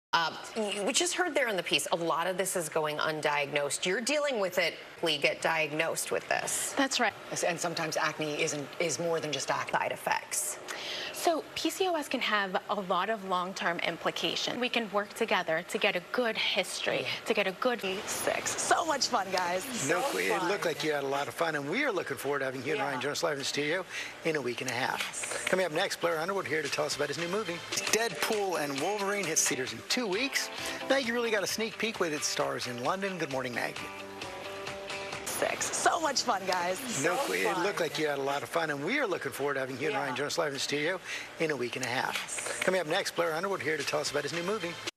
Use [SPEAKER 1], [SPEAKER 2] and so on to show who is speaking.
[SPEAKER 1] We just heard there in the piece, a lot of this is going undiagnosed. You're dealing with it. We get diagnosed with this.
[SPEAKER 2] That's right.
[SPEAKER 3] And sometimes acne is more than just acne.
[SPEAKER 1] Side effects.
[SPEAKER 2] So PCOS can have a lot of long-term implications. We can work together to get a good history, to get a good 6.
[SPEAKER 3] So much fun, guys.
[SPEAKER 4] It looked like you had a lot of fun, and we are looking forward to having you and Ryan Jonas live in the studio in a week and a half.
[SPEAKER 3] Yes.
[SPEAKER 4] Coming up next, Blair Underwood here to tell us about his new movie. Deadpool and Wolverine hits theaters in 2 weeks. Maggie really got a sneak peek with its stars in London. Good morning, Maggie.
[SPEAKER 3] 6. So much fun, guys.
[SPEAKER 4] It looked like you had a lot of fun, and we are looking forward to having you and Ryan Jonas live in the studio in a week and a half. Coming up next, Blair Underwood here to tell us about his new movie.